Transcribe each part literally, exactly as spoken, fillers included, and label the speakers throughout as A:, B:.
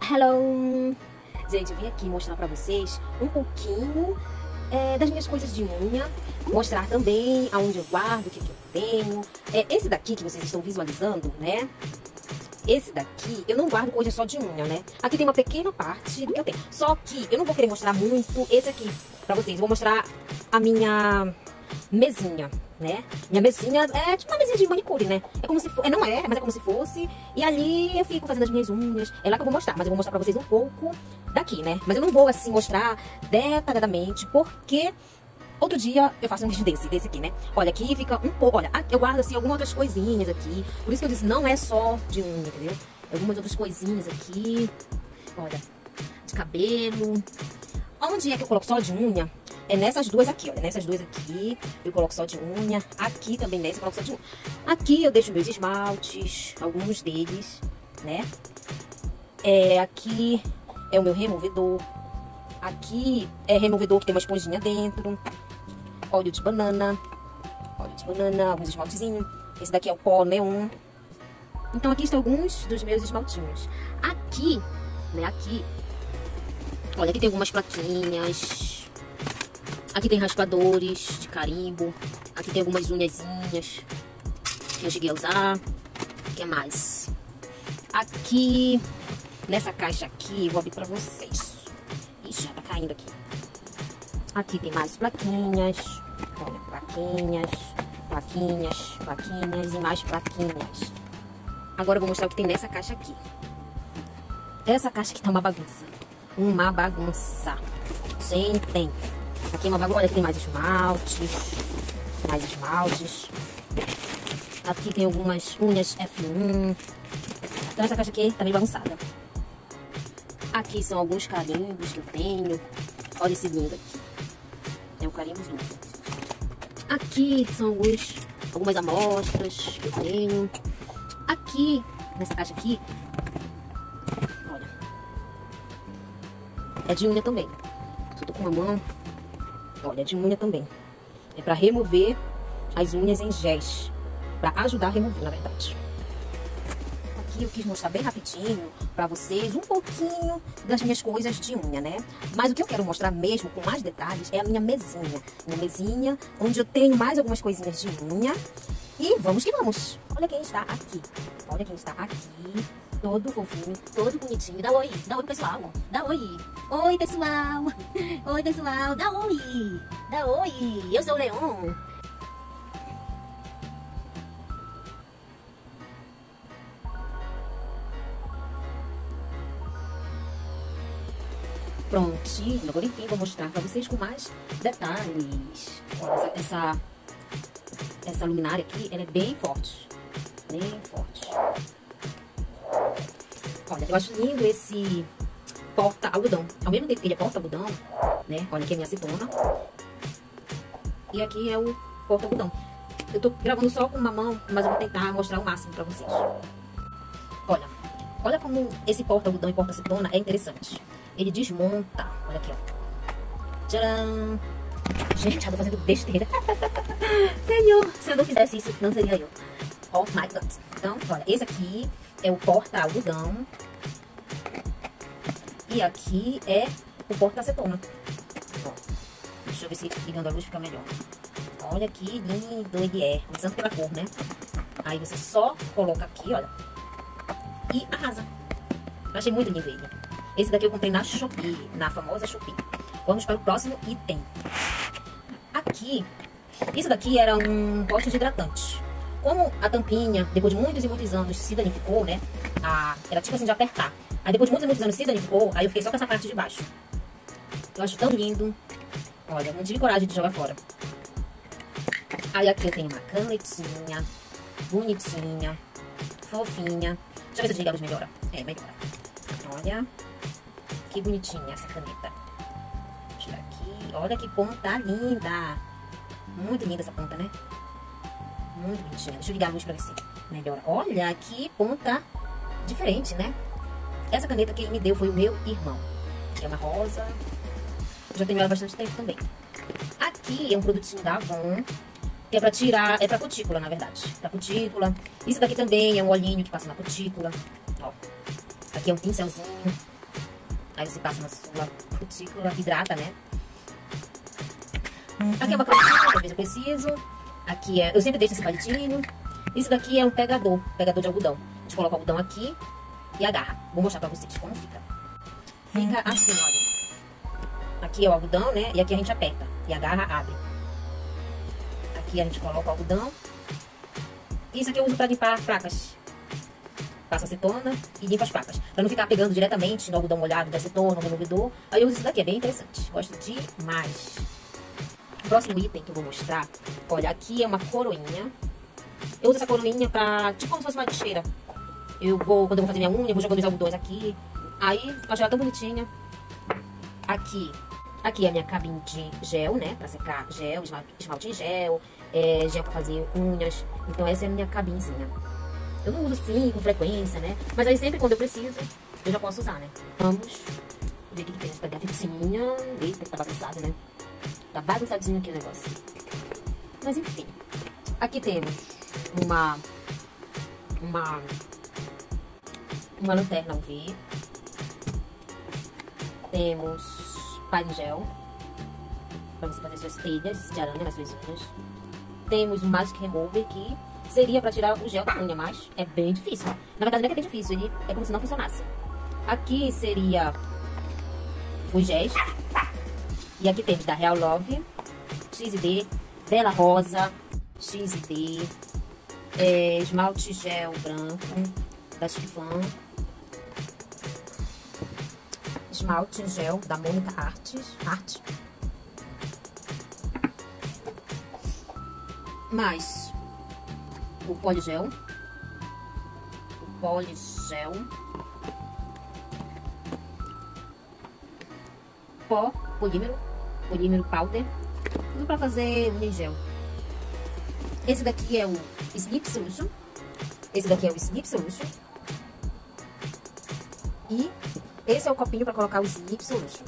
A: Hello! Gente, eu vim aqui mostrar pra vocês um pouquinho é, das minhas coisas de unha. Mostrar também aonde eu guardo, o que, que eu tenho. É, esse daqui que vocês estão visualizando, né? Esse daqui, eu não guardo coisa só de unha, né? Aqui tem uma pequena parte do que eu tenho. Só que eu não vou querer mostrar muito esse aqui pra vocês. Eu vou mostrar a minha mesinha, né? Minha mesinha é tipo uma mesinha de manicure, né? É como se fosse, não é, mas é como se fosse. E ali eu fico fazendo as minhas unhas. É lá que eu vou mostrar, mas eu vou mostrar pra vocês um pouco daqui, né? Mas eu não vou assim mostrar detalhadamente, porque outro dia eu faço um vídeo desse, desse aqui, né? Olha, aqui fica um pouco, olha, eu guardo assim algumas outras coisinhas aqui. Por isso que eu disse, não é só de unha, entendeu? Algumas outras coisinhas aqui, olha, de cabelo. Onde é que eu coloco só de unha? É nessas duas aqui, olha, nessas duas aqui eu coloco só de unha. Aqui também nessa eu coloco só de unha. Aqui eu deixo meus esmaltes, alguns deles, né? É, aqui é o meu removedor. Aqui é removedor que tem uma esponjinha dentro. Óleo de banana. Óleo de banana, alguns esmaltezinhos. Esse daqui é o pó neon. Então aqui estão alguns dos meus esmaltinhos. Aqui, né, aqui, olha, aqui tem algumas plaquinhas. Aqui tem raspadores de carimbo. Aqui tem algumas unhazinhas que eu cheguei a usar. O que mais? Aqui, nessa caixa aqui, eu vou abrir pra vocês. Ixi, já tá caindo aqui. Aqui tem mais plaquinhas. Olha, plaquinhas, plaquinhas, plaquinhas e mais plaquinhas. Agora eu vou mostrar o que tem nessa caixa aqui. Essa caixa aqui tá uma bagunça. Uma bagunça. Sentem. Aqui é uma bagunça. Olha, aqui tem mais esmaltes. Mais esmaltes. Aqui tem algumas unhas F um. Então essa caixa aqui tá meio bagunçada. Aqui são alguns carimbos que eu tenho. Olha esse lindo aqui. É um carimbo novo. Aqui são alguns, algumas amostras que eu tenho. Aqui, nessa caixa aqui, olha, é de unha também. Eu tô com uma mão, olha, é de unha também. É pra remover as unhas em géis. Pra ajudar a remover, na verdade. Aqui eu quis mostrar bem rapidinho pra vocês um pouquinho das minhas coisas de unha, né? Mas o que eu quero mostrar mesmo, com mais detalhes, é a minha mesinha. Minha mesinha, onde eu tenho mais algumas coisinhas de unha. E vamos que vamos. Olha quem está aqui. Olha quem está aqui. Todo fofinho, todo bonitinho. Dá oi. Dá oi, pessoal. Dá oi. Oi, pessoal. Oi, pessoal. Dá oi. Dá oi. Eu sou o Leon. Prontinho. Agora, enfim, vou mostrar pra vocês com mais detalhes. Olha, essa... essa... Essa luminária aqui, ela é bem forte. Bem forte. Olha, eu acho lindo esse porta-algodão. Ao mesmo tempo que ele é porta-algodão, né? Olha aqui a minha acetona. E aqui é o porta-algodão. Eu tô gravando só com uma mão, mas eu vou tentar mostrar o máximo pra vocês. Olha. Olha como esse porta-algodão e porta-acetona é interessante. Ele desmonta. Olha aqui, ó. Tcharam! Gente, eu tô fazendo besteira. Senhor, se eu não fizesse isso, não seria eu. Oh my God. Então, olha, esse aqui é o porta-algodão. E aqui é o porta-acetona. Deixa eu ver se ligando a luz fica melhor. Olha que lindo ele é. Começando pela cor, né? Aí você só coloca aqui, olha. E arrasa. Eu achei muito lindo ele. Esse daqui eu comprei na Shopee, na famosa Shopee. Vamos para o próximo item. Aqui, isso daqui era um pote de hidratante. Como a tampinha, depois de muitos e muitos anos, se danificou, né? A, era tipo assim de apertar. Aí depois de muitos e muitos anos se danificou, aí eu fiquei só com essa parte de baixo. Eu acho tão lindo. Olha, não tive coragem de jogar fora. Aí aqui eu tenho uma canetinha, bonitinha, fofinha. Deixa eu ver se eu desligar a luz melhora. É, melhora. Olha, que bonitinha essa caneta. Tirar aqui. Olha que ponta linda. Muito linda essa ponta, né? Muito bonitinha. Deixa eu ligar a luz pra ver se melhora. Olha que ponta diferente, né? Essa caneta que ele me deu foi o meu irmão. É uma rosa. Eu já tenho ela há bastante tempo também. Aqui é um produtinho da Avon. Que é pra tirar... É pra cutícula, na verdade. Pra cutícula. Isso daqui também é um olhinho que passa na cutícula. Ó. Aqui é um pincelzinho. Aí você passa na sua cutícula, hidrata, né? Aqui é uma canetinha, que às vezes eu preciso. Aqui é... Eu sempre deixo esse palitinho. Isso daqui é um pegador, pegador de algodão. A gente coloca o algodão aqui e agarra. Vou mostrar pra vocês como fica. Fica assim, olha. Aqui é o algodão, né? E aqui a gente aperta. E agarra, abre. Aqui a gente coloca o algodão. Isso aqui eu uso pra limpar placas. Passa acetona e limpa as placas. Pra não ficar pegando diretamente no algodão molhado da acetona, no removedor. Aí eu uso isso daqui, é bem interessante. Gosto demais. O próximo item que eu vou mostrar, olha, aqui é uma coroinha. Eu uso essa coroinha pra, tipo como se fosse uma lixeira. Eu vou, quando eu vou fazer minha unha, eu vou jogando os algodões aqui. Aí, eu acho ela tão bonitinha. Aqui, aqui é a minha cabine de gel, né? Pra secar gel, esmalte em gel, é, gel pra fazer unhas. Então essa é a minha cabinzinha. Eu não uso assim com frequência, né? Mas aí sempre quando eu preciso, eu já posso usar, né? Vamos ver o que tem essa gavetinha. Eita, que tá bagunçado, né? Tá bagunçadinho aqui o negócio. Mas enfim. Aqui temos uma... Uma... Uma lanterna U V. Temos pine gel. Pra você fazer suas telhas de aranha nas suas unhas. Temos um Magic Remover que seria pra tirar o gel da unha, mas é bem difícil. Na verdade não é que é bem difícil, ele é como se não funcionasse. Aqui seria os géis. E aqui temos da Real Love, X e D, Bela Rosa, X e D, é, esmalte gel branco da Chiffon, esmalte gel da Mônica Artes, Arte. Mais o poligel, o poligel, pó, polímero, polímero powder, tudo pra fazer unha em gel. Esse daqui é o Sleep Solution, esse daqui é o Sleep Solution, e esse é o copinho pra colocar o Sleep Solution.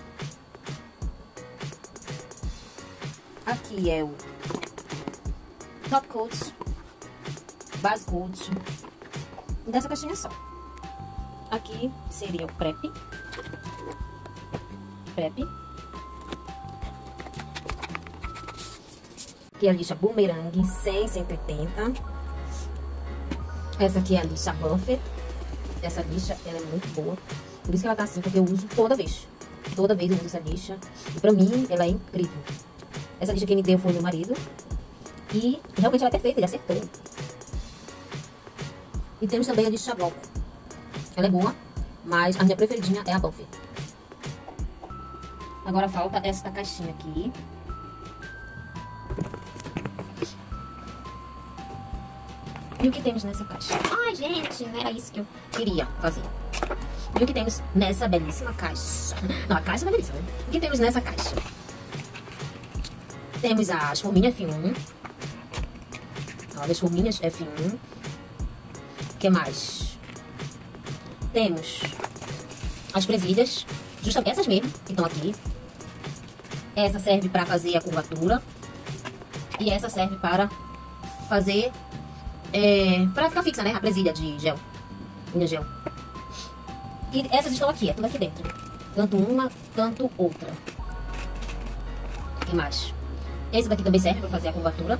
A: Aqui é o Top Coat, Base Coat, dessa caixinha só. Aqui seria o Prep, Prep. Aqui é a lixa Boomerang cem, cento e oitenta. Essa aqui é a lixa Buffer. Essa lixa, ela é muito boa. Por isso que ela tá assim, porque eu uso toda vez. Toda vez eu uso essa lixa. E pra mim, ela é incrível. Essa lixa quem me deu foi meu marido. E realmente ela é perfeita, ele acertou. E temos também a lixa Bloco. Ela é boa, mas a minha preferidinha é a Buffer. Agora falta esta caixinha aqui. E o que temos nessa caixa? Ai, gente, não era isso que eu queria fazer. E o que temos nessa belíssima caixa? Não, a caixa é belíssima, né? O que temos nessa caixa? Temos as forminhas F um. Olha, as forminhas F um. O que mais? Temos as presilhas. Justamente essas mesmo, que estão aqui. Essa serve para fazer a curvatura. E essa serve para fazer... É, para ficar fixa, né? A presilha de gel. Unha gel. E essas estão aqui, é tudo aqui dentro. Tanto uma, tanto outra. O que mais? Esse daqui também serve para fazer a curvatura.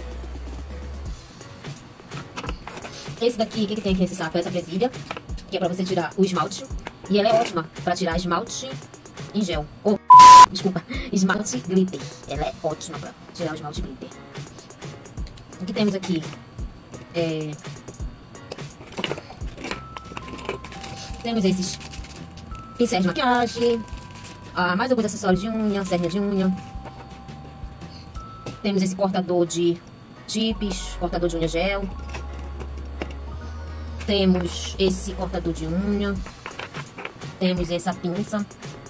A: Esse daqui, o que, que tem aqui nesse saco? Essa presilha, que é para você tirar o esmalte. E ela é ótima para tirar esmalte em gel. Oh, desculpa, esmalte glitter. Ela é ótima para tirar o esmalte glitter. O que temos aqui? É... Temos esses pincéis de maquiagem, ah, mais alguns acessórios de unha, serrinha de unha. Temos esse cortador de chips, cortador de unha gel. Temos esse cortador de unha. Temos essa pinça.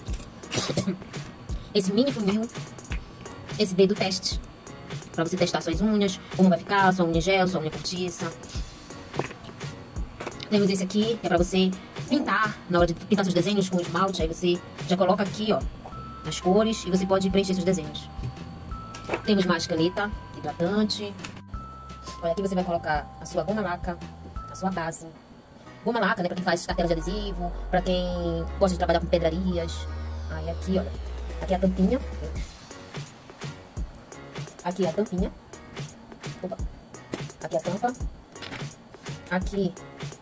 A: Esse mini funil. Esse dedo teste. Pra você testar suas unhas, como vai ficar, sua unha gel, sua unha cortiça. Temos esse aqui, que é pra você pintar, na hora de pintar seus desenhos com esmalte. Aí você já coloca aqui, ó, as cores e você pode preencher seus desenhos. Temos mais caneta hidratante. Olha, aqui você vai colocar a sua goma laca, a sua base. goma laca, né? Pra quem faz cartela de adesivo, pra quem gosta de trabalhar com pedrarias. Aí aqui, olha. Aqui é a tampinha. Aqui é a tampinha. Opa. Aqui é a tampa. Aqui.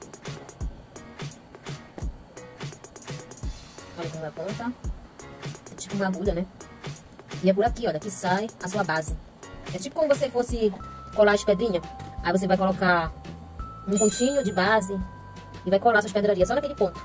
A: Olha como é a tampa. É tipo uma agulha, né? E é por aqui, olha, que sai a sua base. É tipo como você fosse colar as pedrinhas. Aí você vai colocar um pontinho de base e vai colar suas pedrarias só naquele ponto.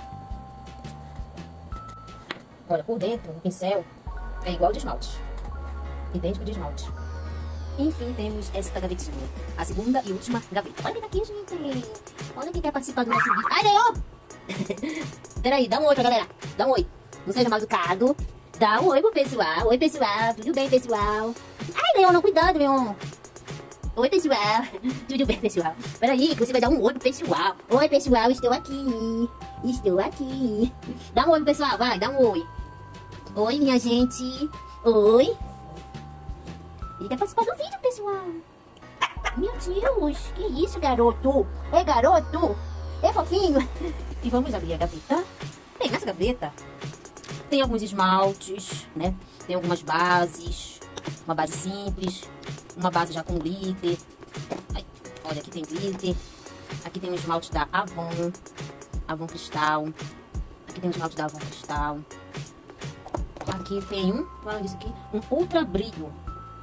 A: Olha, por dentro, o pincel é igual de esmalte. Idêntico de esmalte. Enfim, temos esta gavetinha. A segunda e última gaveta. Olha quem tá aqui, gente. Olha quem quer participar do nosso vídeo. Ai, Leon! Peraí, dá um oi pra galera. Dá um oi. Não seja mal educado. Dá um oi pro pessoal. Oi, pessoal. Tudo bem, pessoal? Ai, Leon, não, cuidado, Leon. Oi, pessoal. Tudo bem, pessoal? Peraí, que você vai dar um oi pro pessoal. Oi, pessoal, estou aqui. Estou aqui. Dá um oi pro pessoal, vai, dá um oi. Oi, minha gente. Oi. Ele quer participar do vídeo, pessoal. Meu Deus, que isso, garoto? É garoto? É fofinho? E vamos abrir a gaveta. Bem, nessa gaveta tem alguns esmaltes, né? Tem algumas bases. Uma base simples. Uma base já com glitter. Ai, olha, aqui tem glitter. Aqui tem um esmalte da Avon. Avon Cristal. Aqui tem um esmalte da Avon Cristal. Aqui tem um, qual é isso aqui? Um Ultra Brilho.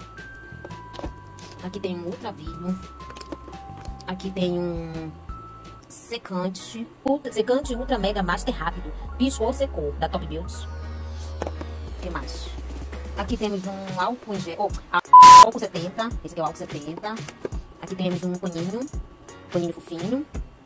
A: Aqui tem um Ultra Brilho. Aqui tem um secante. Ultra, secante Ultra Mega Master Rápido. Piscou ou secou, da Top Build. O que mais? Aqui temos um álcool em gel. Oh, álcool setenta. Esse aqui é o álcool setenta. Aqui temos um paninho. Paninho fofinho.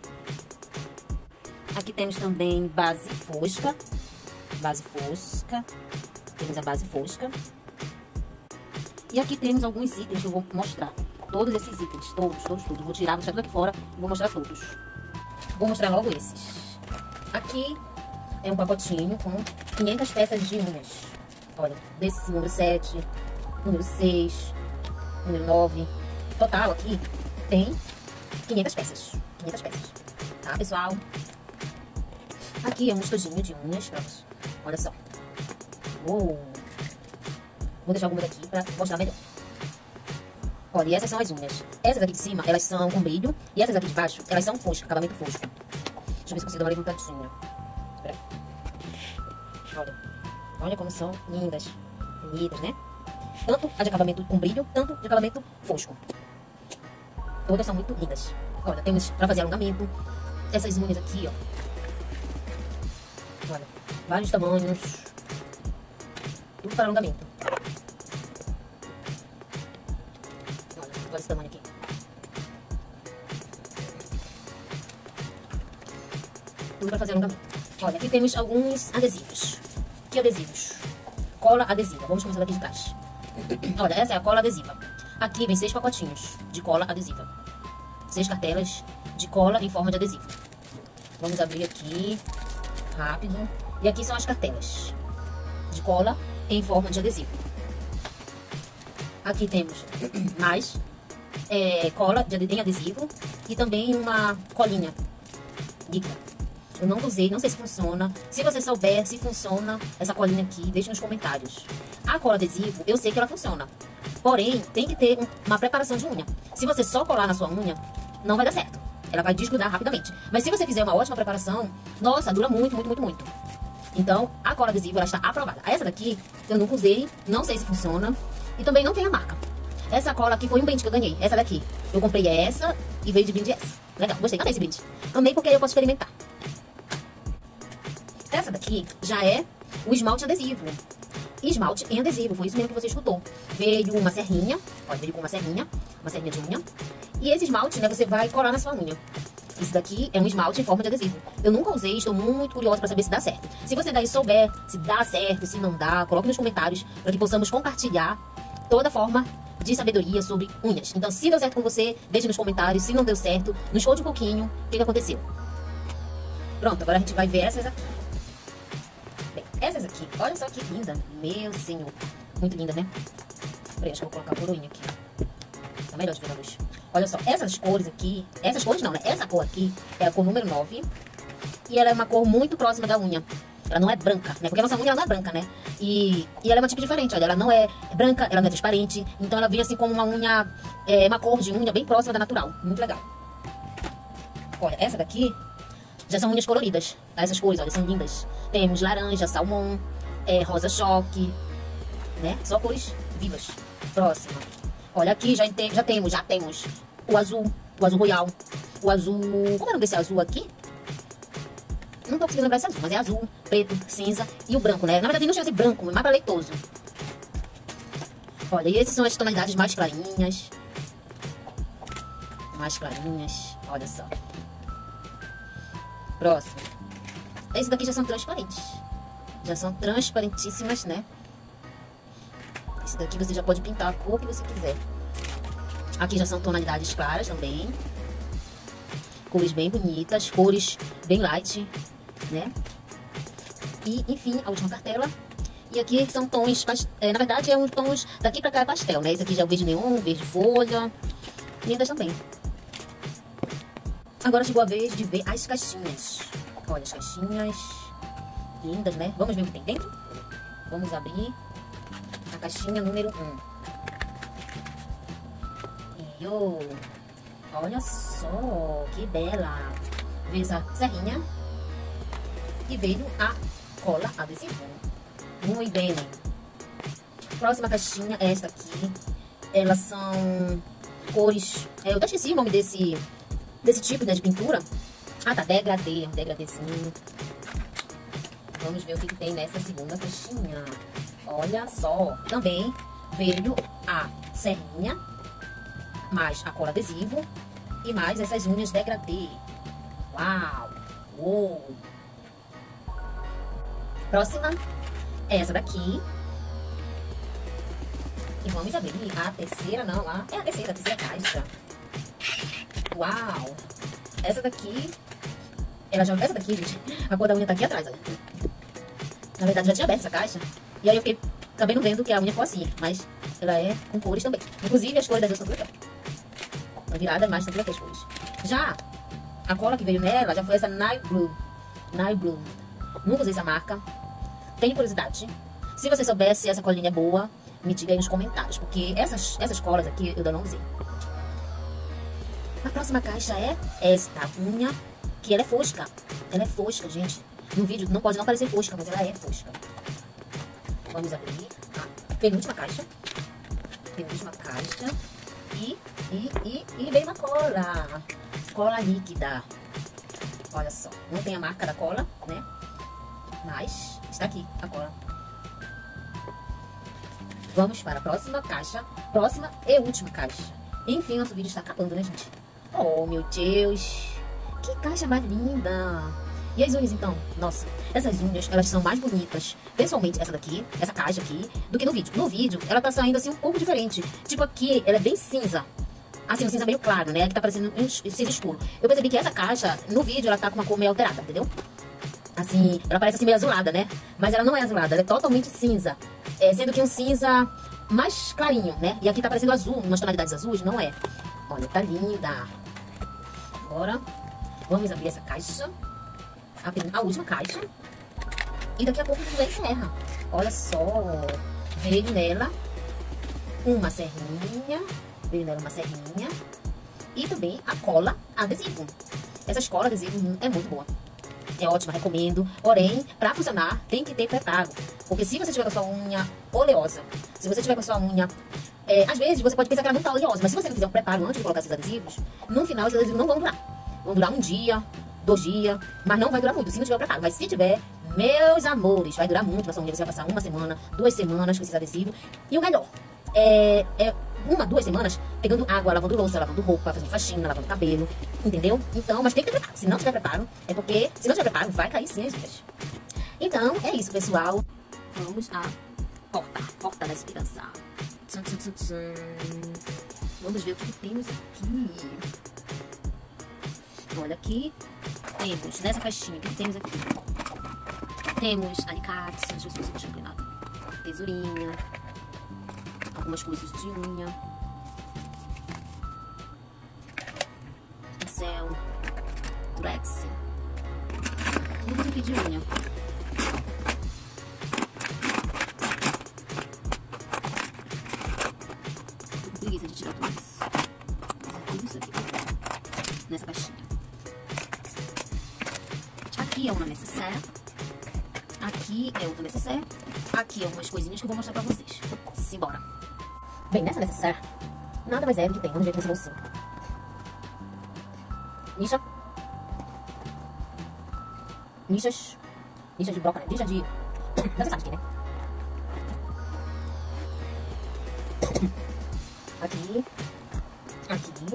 A: Aqui temos também base fosca. Base fosca. Temos a base fosca. E aqui temos alguns itens que eu vou mostrar. Todos esses itens. Todos, todos, todos. Vou tirar, vou deixar tudo aqui fora e vou mostrar todos. Vou mostrar logo esses. Aqui é um pacotinho com quinhentas peças de unhas. Olha, desse número sete, número seis, número nove. Total aqui tem quinhentas peças. quinhentas peças. Tá, pessoal? Aqui é um estojinho de unhas. Pronto. Olha só. Uou. Vou deixar algumas aqui pra mostrar melhor. Olha, e essas são as unhas. Essas aqui de cima, elas são com brilho. E essas aqui de baixo, elas são fosco, acabamento fosco. Deixa eu ver se consigo dar uma levantadinha. Peraí. Olha. Olha como são lindas. Bonitas, né? Tanto a de acabamento com brilho, tanto de acabamento fosco. Todas são muito lindas. Olha, temos pra fazer alongamento. Essas unhas aqui, ó. Olha, vários tamanhos. Tudo para alongamento. Olha, olha esse tamanho aqui. Tudo para fazer alongamento. Olha, aqui temos alguns adesivos. Que adesivos? Cola adesiva. Vamos começar daqui de trás. Olha, essa é a cola adesiva. Aqui vem seis pacotinhos de cola adesiva. Seis cartelas de cola em forma de adesivo. Vamos abrir aqui. Rápido. E aqui são as cartelas de cola em forma de adesivo. Aqui temos mais é, cola de em adesivo e também uma colinha líquida. Eu não usei, não sei se funciona. Se você souber se funciona essa colinha aqui, deixe nos comentários. A cola adesivo, eu sei que ela funciona. Porém, tem que ter um, uma preparação de unha. Se você só colar na sua unha, não vai dar certo. Ela vai desgrudar rapidamente. Mas se você fizer uma ótima preparação, nossa, dura muito, muito, muito, muito. Então, a cola adesiva, ela está aprovada. Essa daqui, eu nunca usei, não sei se funciona. E também não tem a marca. Essa cola aqui foi um brinde que eu ganhei. Essa daqui. Eu comprei essa e veio de brinde essa. Legal, gostei, amei esse brinde. Amei porque aí eu posso experimentar. Essa daqui já é o esmalte adesivo. Esmalte em adesivo, foi isso mesmo que você escutou. Veio uma serrinha, olha, veio com uma serrinha, uma serrinha de unha. E esse esmalte, né, você vai colar na sua unha. Isso daqui é um esmalte em forma de adesivo. Eu nunca usei, estou muito curiosa para saber se dá certo. Se você daí souber se dá certo, se não dá, coloque nos comentários para que possamos compartilhar toda forma de sabedoria sobre unhas. Então, se deu certo com você, deixe nos comentários. Se não deu certo, nos conte um pouquinho o que, que aconteceu. Pronto, agora a gente vai ver essas aqui. Bem, essas aqui, olha só que linda. Meu senhor. Muito linda, né? Peraí, acho que eu vou colocar a coroinha aqui. Tá melhor de ver na luz. Olha só, essas cores aqui, essas cores não, né? Essa cor aqui é a cor número nove. E ela é uma cor muito próxima da unha. Ela não é branca, né? Porque a nossa unha ela não é branca, né? E, e ela é um tipo diferente, olha. Ela não é branca, ela não é transparente. Então ela vem assim como uma unha, é, uma cor de unha bem próxima da natural. Muito legal. Olha, essa daqui já são unhas coloridas. Tá? Essas cores, olha, são lindas. Temos laranja, salmão, é, rosa choque, né? Só cores vivas. Próxima. Olha, aqui já, tem, já temos, já temos o azul, o azul royal, o azul... Como é o nome desse azul aqui? Não tô conseguindo lembrar esse azul, mas é azul, preto, cinza e o branco, né? Na verdade não chega a ser branco, mas mais pra leitoso. Olha, e essas são as tonalidades mais clarinhas. Mais clarinhas, olha só. Próximo. Esses daqui já são transparentes. Já são transparentíssimas, né? Esse daqui você já pode pintar a cor que você quiser. Aqui já são tonalidades claras também. Cores bem bonitas, cores bem light, né? E, enfim, a última cartela. E aqui são tons, é, na verdade é uns tons, daqui pra cá é pastel, né? Esse aqui já é o verde neon, verde folha. Lindas também. Agora chegou a vez de ver as caixinhas. Olha as caixinhas. Lindas, né? Vamos ver o que tem dentro? Vamos abrir a caixinha número um. E oh, olha só, que bela. Veio essa serrinha. E veio a cola adesiva. Muito bem. Próxima caixinha é esta aqui. Elas são cores... É, eu até esqueci o nome desse, desse tipo, né, de pintura. Ah, tá, degradê, um degradêzinho. Vamos ver o que, que tem nessa segunda caixinha. Olha só. Também veio a serrinha, mais a cola adesivo e mais essas unhas degradê. Uau! Uou! Próxima é essa daqui. E vamos abrir a terceira, não, a, é a terceira, a terceira caixa. Uau! Essa daqui, ela já, essa daqui, gente, a cor da unha tá aqui atrás, olha. Na verdade, já tinha aberto essa caixa. E aí eu fiquei, acabei não vendo que a unha ficou assim, mas ela é com cores também. Inclusive, as cores das duas estão tudo aqui. Estão viradas, mas estão tudo aqui as cores. Já a cola que veio nela já foi essa Night Blue. Night Blue. Nunca usei essa marca. Tenho curiosidade. Se você souber se essa colinha é boa, me diga aí nos comentários. Porque essas, essas colas aqui eu ainda não usei. A próxima caixa é esta unha, que ela é fosca. Ela é fosca, gente. No vídeo não pode não parecer fosca, mas ela é fosca. Vamos abrir a penúltima caixa. Penúltima caixa. E, e, e, e veio uma cola. Cola líquida. Olha só. Não tem a marca da cola, né? Mas está aqui a cola. Vamos para a próxima caixa. Próxima e última caixa. Enfim, nosso vídeo está acabando, né, gente? Oh, meu Deus. Que caixa mais linda. E as unhas, então? Nossa, essas unhas, elas são mais bonitas, pessoalmente, essa daqui, essa caixa aqui, do que no vídeo. No vídeo, ela tá saindo assim um pouco diferente. Tipo aqui, ela é bem cinza. Assim, um cinza meio claro, né? Que tá parecendo um cinza escuro. Eu percebi que essa caixa, no vídeo, ela tá com uma cor meio alterada, entendeu? Assim, ela parece assim meio azulada, né? Mas ela não é azulada, ela é totalmente cinza. É, sendo que um cinza mais clarinho, né? E aqui tá parecendo azul, umas tonalidades azuis, não é? Olha, tá linda. Agora, vamos abrir essa caixa. A, a última caixa. E daqui a pouco a gente já encerra. Olha só. Veio nela uma serrinha. Veio nela uma serrinha. E também a cola adesivo. Essa cola adesivo é muito boa. É ótima, recomendo. Porém, pra funcionar, tem que ter preparo. Porque se você tiver com a sua unha oleosa, se você tiver com a sua unha... É, às vezes você pode pensar que ela não tá oleosa, mas se você não fizer um preparo antes de colocar esses adesivos, no final esses adesivos não vão durar. Vão durar um dia, dois dias, mas não vai durar muito se não tiver o preparo. Mas se tiver, meus amores, vai durar muito na sua unha. Você vai passar uma semana, duas semanas com esses adesivos. E o melhor, é, é uma, duas semanas pegando água, lavando louça, lavando roupa, fazendo faxina, lavando cabelo, entendeu? Então, mas tem que ter preparo. Se não tiver preparo, é porque, se não tiver preparo, vai cair sim as unhas. Então, é isso, pessoal. Vamos à porta, porta da esperança. Tchum, tchum, tchum, tchum. Vamos ver o que temos aqui. Olha aqui, temos nessa caixinha, o que temos aqui? Temos alicates, deixa eu ver se eu deixo nada. Tesourinha, algumas coisas de unha.
B: Durex. Tudo aqui de unha. Tô com preguiça de tirar tudo isso. Tudo isso aqui. Nessa caixinha. Aqui é uma necessaire. Aqui é outra necessaire. Aqui é umas coisinhas que eu vou mostrar pra vocês. Simbora. Bem, nessa necessaire, nada mais é do que tem. Vamos ver com essa bolsinha. Nicha. Nichas. Nicha de brócolis. Nicha de... Você sabe aqui, né? Aqui. Aqui.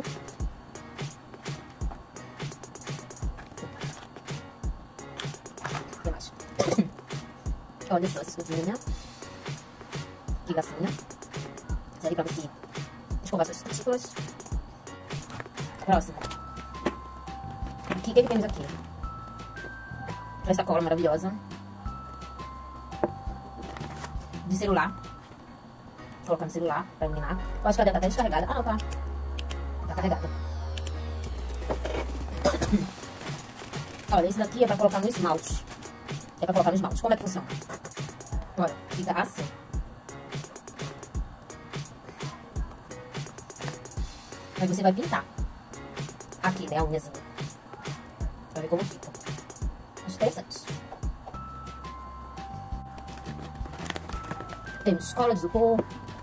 B: O que mais? Olha só essas coisinhas. Que gracinha. Serve pra você escovar suas testículas. Próximo. Aqui, o que, que temos aqui? Essa cola maravilhosa. De celular. Colocando celular pra iluminar. Eu acho que ela deve estar até descarregada. Ah, não, tá. Tá carregada. Olha, esse daqui é pra colocar no esmalte. É pra colocar no esmalte. Como é que funciona? Olha, fica assim. Aí você vai pintar. Aqui, né, a unhazinha. Pra ver como fica. Acho interessante. Temos cola de isopor.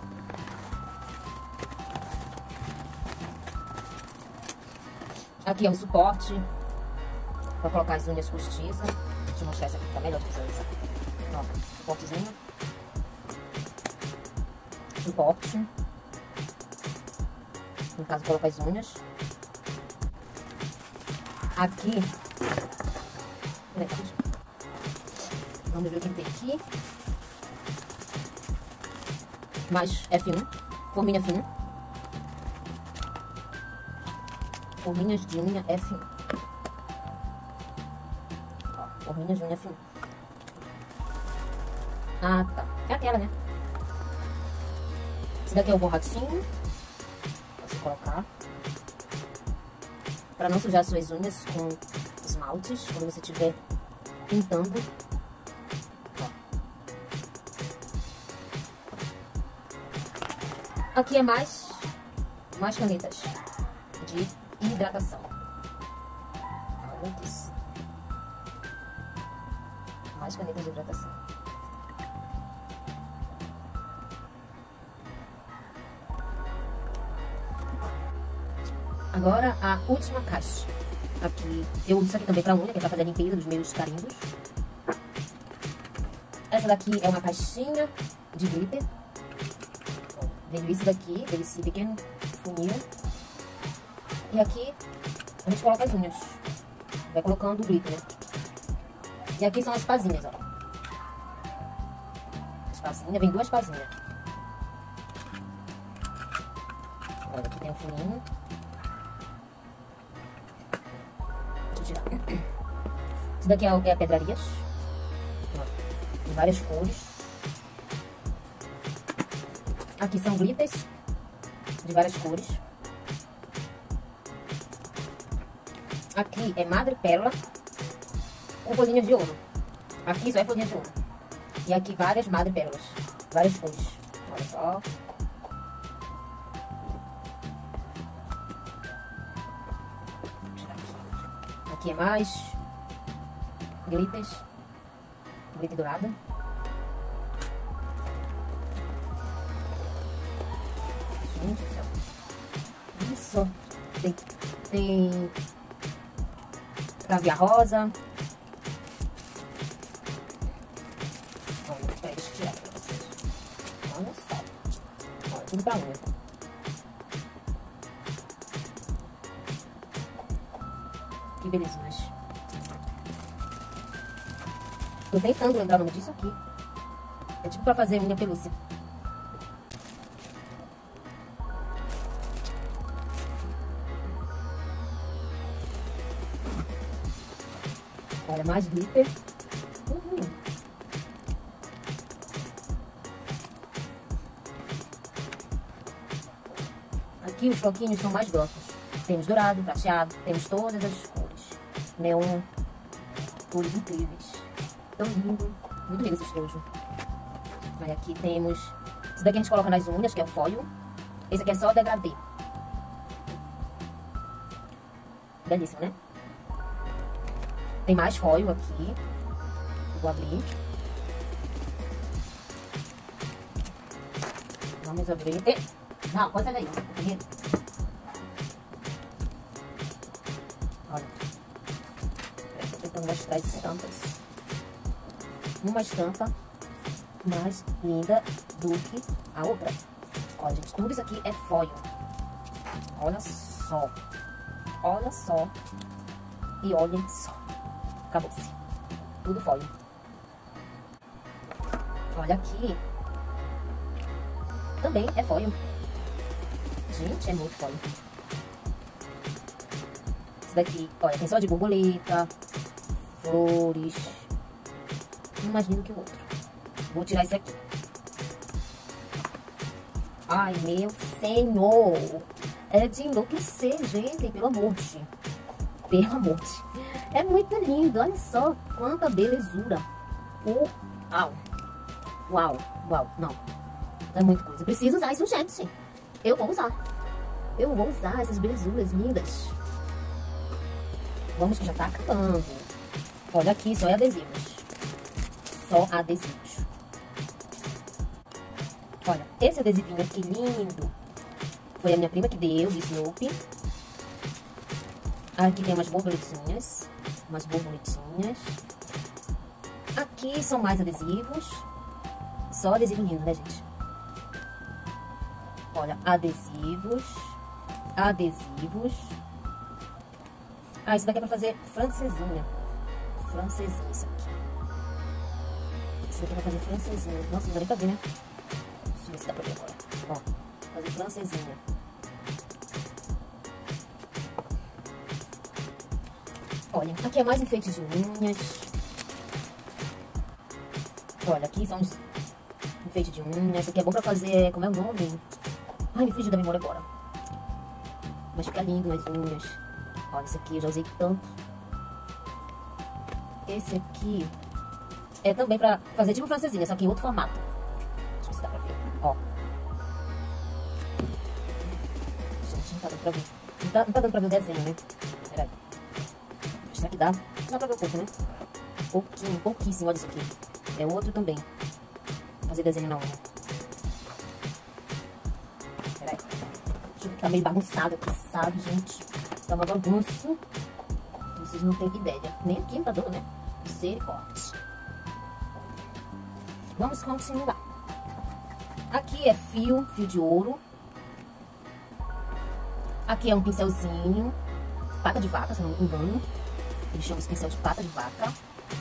B: Aqui é o suporte para colocar as unhas postiças. Deixa eu mostrar essa aqui, tá melhor de visualizar. Ó, suportezinho. Suporte. No caso, coloca as unhas. Aqui. Vamos ver o que tem aqui. Mais F um. Forminha F um. Forminhas de unha F um. Ó, forminhas de unha F um. Ah, tá. É aquela, né? Esse daqui é o borrachinho. Posso colocar. Para não sujar suas unhas com esmaltes, quando você estiver pintando. Ó. Aqui é mais, mais canetas de hidratação. Olha isso. Mais canetas de hidratação. Agora a última caixa. Aqui, eu uso isso aqui também pra unha, que é pra fazer a limpeza dos meus carimbos. Essa daqui é uma caixinha de glitter. Veio isso daqui, veio esse pequeno funil. E aqui a gente coloca as unhas. Vai colocando o glitter, né? E aqui são as pazinhas, ó. As pazinhas, vem duas pazinhas. Olha, aqui tem um funinho. Deixa eu tirar. Isso daqui é, é pedrarias. Ó, de várias cores. Aqui são glitters de várias cores. Aqui é madrepérola com folhinhas de ouro. Aqui só é folhinha de ouro. E aqui várias madrepérolas, várias cores. Olha só. Aqui, aqui é mais glitters, glitter dourado. Gente do céu. Isso. Tem, tem caviar rosa. Olha, peraí, deixa eu tirar pra vocês. Olha só. Olha, tudo pra unha. Que belezinhas. Tô tentando lembrar o nome disso aqui. É tipo pra fazer unha pelúcia. Olha, mais glitter. Uhum. Aqui os floquinhos são mais grossos. Temos dourado, prateado, temos todas as cores. neon, cores incríveis. Tão lindo. Muito lindo esse estojo. Olha, aqui temos... Esse daqui a gente coloca nas unhas, que é o foil. Esse aqui é só o degradê. Belíssimo, né? Tem mais foil aqui. Vou abrir. Vamos abrir. E... Não, pode sair daí. Olha. Estou tentando mostrar as estampas. Uma estampa mais linda do que a outra. Olha, gente, tudo isso aqui é foil. Olha só. Olha só. E olhem só. Acabou-se. Tudo foil. Olha aqui. Também é foil. Gente, é muito foil. Esse daqui, olha, tem só de borboleta, flores. Um mais lindo que o outro. Vou tirar esse aqui. Ai, meu senhor. É de enlouquecer, gente. Pelo amor de Deus. Pelo amor de Deus. É muito lindo. Olha só quanta belezura. Uau. Uau. Uau. Não. É muita coisa. Preciso usar isso, gente. Eu vou usar. Eu vou usar essas belezuras lindas. Vamos que já tá acabando. Olha aqui, só é adesivos. Só adesivos. Olha, esse adesivinho aqui lindo. Foi a minha prima que deu, de Snoopy. Aqui tem umas borboletinhas. Umas borboletinhas. Aqui são mais adesivos. Só adesivo lindo, né, gente? Olha, adesivos. Adesivos. Ah, isso daqui é pra fazer francesinha. Francesinha, isso aqui. Isso aqui é pra fazer francesinha. Nossa, não dá nem pra ver, né? Deixa eu ver se dá pra ver agora. Ó, fazer francesinha. Olha, aqui é mais enfeite de unhas. Olha, aqui são os enfeites de unhas. Esse aqui é bom pra fazer... Como é o nome? Ai, me fugiu da memória agora. Mas fica lindo nas unhas. Olha, esse aqui eu já usei tanto. Esse aqui é também pra fazer tipo francesinha, só que em outro formato. Deixa eu ver se dá pra ver. Ó. Gente, não tá dando pra ver. Não tá, não tá dando pra ver o desenho, né? Peraí. Será que dá? Não dá pra ver um pouco, né? Pouquinho, pouquíssimo. Olha isso aqui. É outro também. Fazer desenho na unha. Peraí. Tá meio bagunçado aqui, sabe, gente? Tá uma bagunça. Vocês não têm ideia. Nem aqui não tá dando, né? Misericórdia. Vamos continuar. Aqui é fio, fio de ouro. Aqui é um pincelzinho. Pata de vaca, se não me engano. Eles chamam esse pincel de pata de vaca.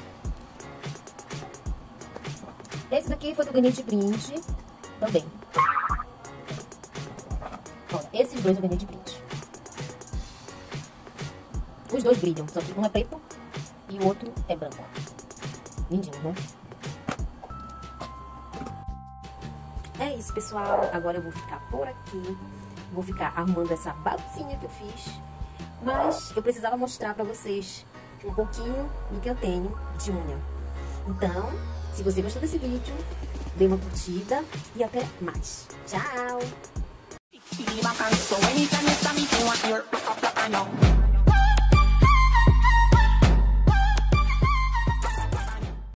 B: Esse daqui foi que eu ganhei de brinde. Também. Olha, esses dois eu ganhei de brinde. Os dois brilham, só que um é preto e o outro é branco. Lindinho, né? É isso, pessoal. Agora eu vou ficar por aqui. Vou ficar arrumando essa baguncinha que eu fiz. Mas eu precisava mostrar pra vocês um pouquinho do que eu tenho de unha. Então, se você gostou desse vídeo, dê uma curtida e até mais. Tchau!